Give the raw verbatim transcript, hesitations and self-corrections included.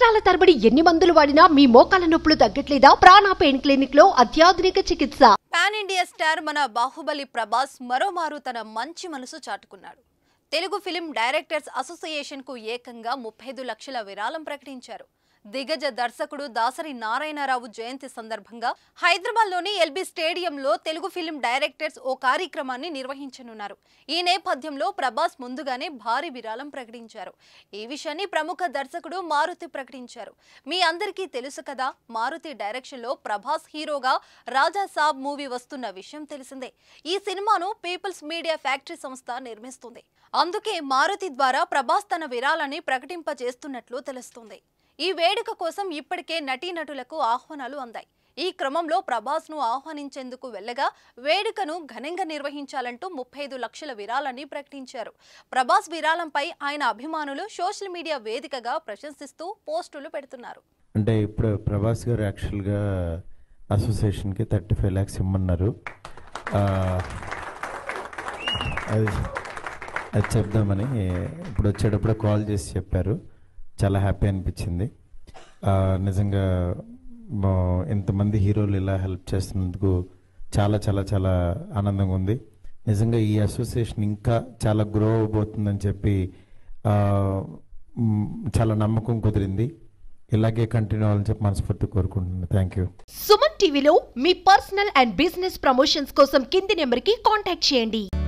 సంవత్సరాల తరబడి ఎన్ని మందులు వాడినా మీ మోకాల నొప్పులు తగ్గట్లేదా? ప్రాణ పెయిన్ క్లినిక్ లో అత్యాధునిక చికిత్స. పాన్ ఇండియా స్టార్ మన బాహుబలి ప్రభాస్ మరోమారు తన మంచి మనసు చాటుకున్నాడు. తెలుగు ఫిలిం డైరెక్టర్స్ అసోసియేషన్ కు ఏకంగా ముప్పై ఐదు లక్షల విరాళం ప్రకటించారు. దిగ్గజ దర్శకుడు దాసరి నారాయణరావు జయంతి సందర్భంగా హైదరాబాద్ లోని ఎల్బీ స్టేడియంలో తెలుగు ఫిలిం డైరెక్టర్స్ ఓ కార్యక్రమాన్ని నిర్వహించనున్నారు. ఈ నేపథ్యంలో ప్రభాస్ ముందుగానే భారీ విరాళం ప్రకటించారు. ఈ విషయాన్ని ప్రముఖ దర్శకుడు మారుతి ప్రకటించారు. మీ అందరికీ తెలుసు కదా, మారుతి డైరెక్షన్ లో ప్రభాస్ హీరోగా రాజా సాబ్ మూవీ వస్తున్న విషయం తెలిసిందే. ఈ సినిమాను పీపుల్స్ మీడియా ఫ్యాక్టరీ సంస్థ నిర్మిస్తుంది. అందుకే మారుతి ద్వారా ప్రభాస్ తన విరాళాన్ని ప్రకటింపజేస్తున్నట్లు తెలుస్తుంది. ఈ వేడుక కోసం ఇప్పటికే నటీనటులకు ఆహ్వానాలు అందాయి. ఈ క్రమంలో ప్రభాస్ ను ఆహ్వానించేందుకు వెళ్లగా వేడుకను ఘనంగా నిర్వహించాలంటూ ముప్పై ఐదు లక్షల విరాళాన్ని ప్రకటించారు. ప్రభాస్ విరాళంపై ఆయన అభిమానులు సోషల్ మీడియా వేదికగా ప్రశంసిస్తూ పోస్టులు పెడుతున్నారు. అంటే ఇప్పుడు ప్రభాస్ గారు యాక్చువల్గా అసోసియేషన్కి థర్టీ ఫైవ్ ల్యాక్స్ ఇమ్మన్నారు. అది అది చెప్దామని ఇప్పుడు వచ్చేటప్పుడు కాల్ చేసి చెప్పారు. చాలా హ్యాపీ అనిపించింది. నిజంగా ఎంతమంది హీరోలు ఇలా హెల్ప్ చేస్తున్నందుకు చాలా చాలా చాలా ఆనందంగా ఉంది. నిజంగా ఈ అసోసియేషన్ ఇంకా చాలా గ్రో అవబోతుందని చెప్పి చాలా నమ్మకం కుదిరింది. ఇలాగే కంటిన్యూ అవ్వాలని చెప్పి మనస్ఫూర్తి కోరుకుంటున్నాను. Thank you. సుమన్ టీవీలో మీ పర్సనల్ అండ్ బిజినెస్ ప్రమోషన్స్ కోసం కింది నెంబర్కి కాంటాక్ట్ చేయండి.